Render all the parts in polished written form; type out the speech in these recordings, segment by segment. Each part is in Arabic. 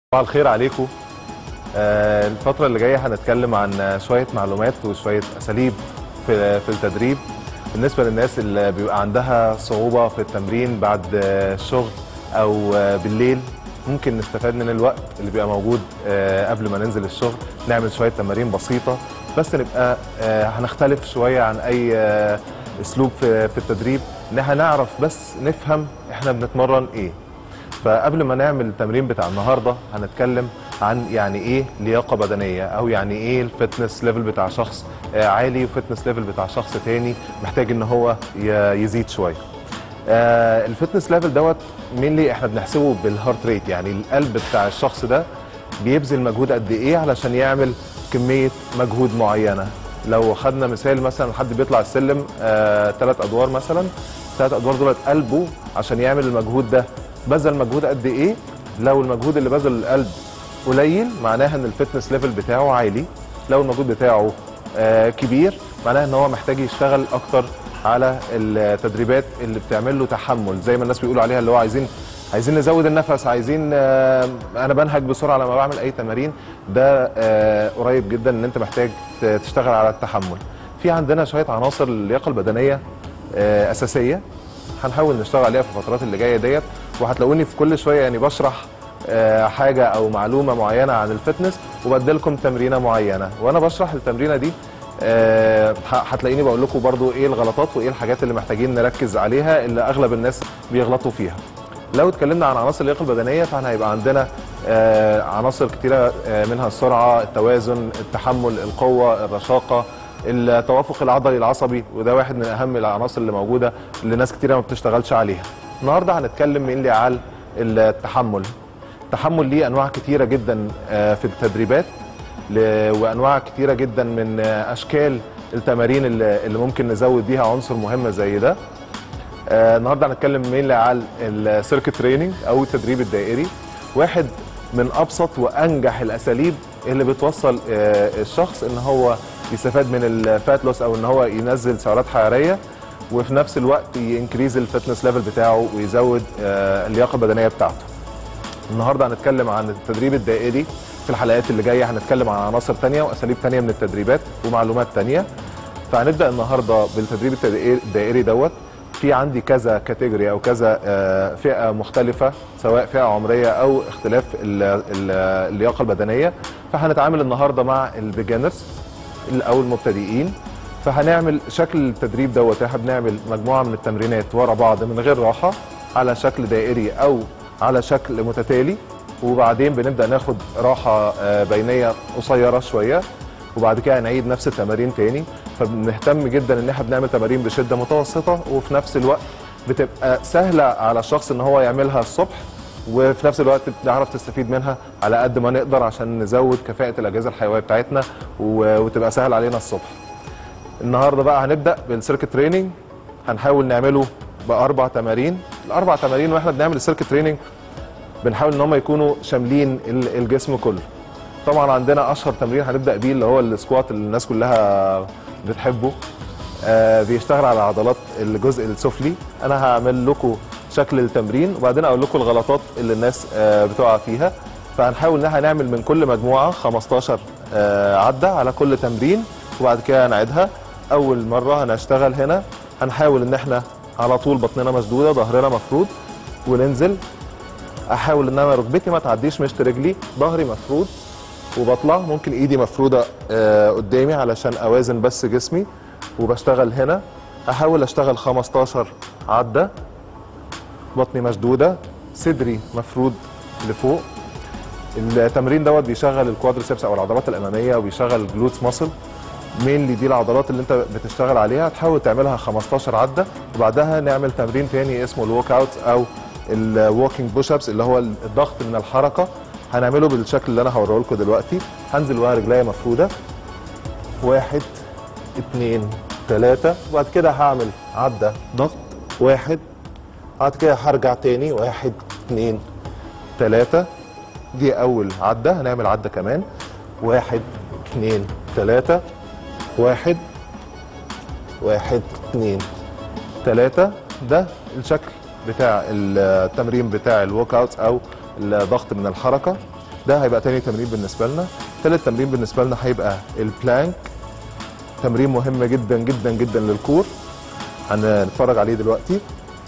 صباح الخير عليكم. الفترة اللي جاية هنتكلم عن شوية معلومات وشوية أساليب في التدريب بالنسبة للناس اللي بيبقى عندها صعوبة في التمرين بعد الشغل أو بالليل. ممكن نستفاد من الوقت اللي بيبقى موجود قبل ما ننزل الشغل، نعمل شوية تمارين بسيطة بس نبقى هنختلف شوية عن أي أسلوب في التدريب، إن احنا نعرف بس نفهم احنا بنتمرن إيه. فقبل ما نعمل التمرين بتاع النهارده هنتكلم عن يعني ايه لياقه بدنيه، او يعني ايه الفتنس ليفل بتاع شخص عالي وفتنس ليفل بتاع شخص تاني محتاج ان هو يزيد شويه. الفتنس ليفل دوت مينلي احنا بنحسبه بالهارت ريت، يعني القلب بتاع الشخص ده بيبذل مجهود قد ايه علشان يعمل كميه مجهود معينه. لو خدنا مثال مثلا حد بيطلع السلم 3 ادوار مثلا، 3 ادوار دولت قلبه عشان يعمل المجهود ده بذل مجهود قد ايه. لو المجهود اللي بذل القلب قليل معناها ان الفتنس ليفل بتاعه عالي، لو المجهود بتاعه كبير معناها ان هو محتاج يشتغل اكتر على التدريبات اللي بتعمل له تحمل، زي ما الناس بيقولوا عليها اللي هو عايزين نزود النفس، عايزين انا بنهج بسرعه لما بعمل اي تمارين. ده قريب جدا ان انت محتاج تشتغل على التحمل. في عندنا شويه عناصر اللياقه البدنيه اساسيه هنحاول نشتغل عليها في الفترات اللي جايه ديت، وهتلاقوني في كل شويه يعني بشرح حاجه او معلومه معينه عن الفتنس وبديلكم تمرينه معينه، وانا بشرح التمرينه دي هتلاقيني بقول لكم برضو ايه الغلطات وايه الحاجات اللي محتاجين نركز عليها اللي اغلب الناس بيغلطوا فيها. لو اتكلمنا عن عناصر اللياقه البدنيه فاحنا هيبقى عندنا عناصر كتيره، منها السرعه، التوازن، التحمل، القوه، الرشاقه، التوافق العضلي العصبي، وده واحد من اهم العناصر اللي موجوده اللي ناس كتيره ما بتشتغلش عليها. النهارده هنتكلم مينلي على التحمل. التحمل ليه انواع كتيره جدا في التدريبات، وانواع كتيره جدا من اشكال التمارين اللي ممكن نزود بيها عنصر مهم زي ده. النهارده هنتكلم مينلي على السيركت تريننج او التدريب الدائري، واحد من ابسط وانجح الاساليب اللي بتوصل الشخص ان هو يستفاد من الفات لوس او ان هو ينزل سعرات حراريه، وفي نفس الوقت ينكريز الفتنس ليفل بتاعه ويزود اللياقه البدنيه بتاعته. النهارده هنتكلم عن التدريب الدائري. في الحلقات اللي جايه هنتكلم عن عناصر ثانيه واساليب ثانيه من التدريبات ومعلومات ثانيه. فهنبدا النهارده بالتدريب الدائري دوت. في عندي كذا كاتيجوري او كذا فئه مختلفه، سواء فئه عمريه او اختلاف اللياقه البدنيه. فهنتعامل النهارده مع البيجنرز او المبتدئين. فهنعمل شكل التدريب دوت، احنا بنعمل مجموعه من التمرينات ورا بعض من غير راحه على شكل دائري او على شكل متتالي، وبعدين بنبدا ناخد راحه بينيه قصيره شويه، وبعد كده هنعيد نفس التمارين تاني. فبنهتم جدا ان احنا بنعمل تمارين بشده متوسطه، وفي نفس الوقت بتبقى سهله على الشخص ان هو يعملها الصبح، وفي نفس الوقت بنعرف تستفيد منها على قد ما نقدر عشان نزود كفاءه الاجهزه الحيويه بتاعتنا وتبقى سهل علينا الصبح. النهارده بقى هنبدا بالسيركت تريننج. هنحاول نعمله باربع تمارين. الاربع تمارين واحنا بنعمل السيركت تريننج بنحاول ان هم يكونوا شاملين الجسم كله. طبعا عندنا اشهر تمرين هنبدا بيه اللي هو السكوات اللي الناس كلها بتحبه، بيشتغل على عضلات الجزء السفلي. انا هعمل لكم شكل التمرين وبعدين اقول لكم الغلطات اللي الناس بتقع فيها. فهنحاول ان احنا نعمل من كل مجموعه 15 عده على كل تمرين، وبعد كده هنعيدها. اول مره هنشتغل هنا هنحاول ان احنا على طول بطننا مشدوده، ظهرنا مفرود، وننزل. احاول ان انا ركبتي ما تعديش مشط رجلي، ظهري مفرود وبطلع. ممكن ايدي مفروده قدامي علشان اوازن بس جسمي، وبشتغل هنا. احاول اشتغل 15 عده، بطني مشدوده، صدري مفرود لفوق. التمرين دوت بيشغل الكوادريسبس او العضلات الاماميه، وبيشغل الجلوتس ماسل. مينلي دي العضلات اللي انت بتشتغل عليها. تحاول تعملها 15 عده، وبعدها نعمل تمرين تاني اسمه الووك اوت او الووكينج بوش ابس، اللي هو الضغط من الحركه. هنعمله بالشكل اللي انا هوريه لكم دلوقتي. هنزل وانا رجليا مفروده، 1 2 3، وبعد كده هعمل عده ضغط 1، بعد كده هرجع تاني 1 2 3. دي اول عده. هنعمل عده كمان 1 2 3، 1 2 3. ده الشكل بتاع التمرين بتاع الووك اوت او الضغط من الحركه. ده هيبقى تاني تمرين بالنسبه لنا. تالت تمرين بالنسبه لنا هيبقى البلانك، تمرين مهم جدا جدا جدا للكور، هنتفرج عليه دلوقتي.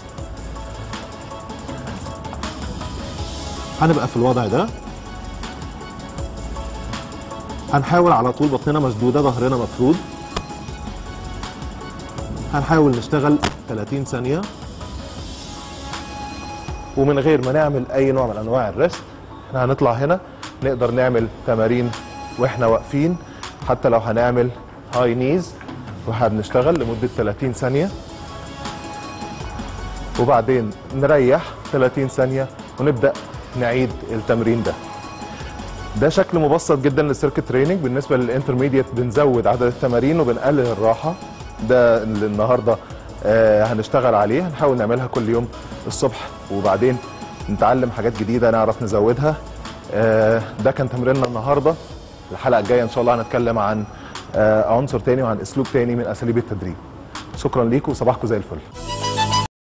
هنبقى في الوضع ده، هنحاول على طول بطننا مشدوده، ظهرنا مفرود، هنحاول نشتغل 30 ثانيه ومن غير ما نعمل اي نوع من انواع الريست. احنا هنطلع هنا نقدر نعمل تمارين واحنا واقفين، حتى لو هنعمل هاي نيز وهنشتغل لمده 30 ثانيه وبعدين نريح 30 ثانيه ونبدا نعيد التمرين ده. ده شكل مبسط جدا للسيركت تريننج. بالنسبه للانترميديت بنزود عدد التمارين وبنقلل الراحه. ده اللي النهارده هنشتغل عليه، هنحاول نعملها كل يوم الصبح وبعدين نتعلم حاجات جديده نعرف نزودها. ده كان تمريننا النهارده. الحلقه الجايه ان شاء الله هنتكلم عن عنصر تاني وعن اسلوب تاني من اساليب التدريب. شكرا ليكم وصباحكم زي الفل.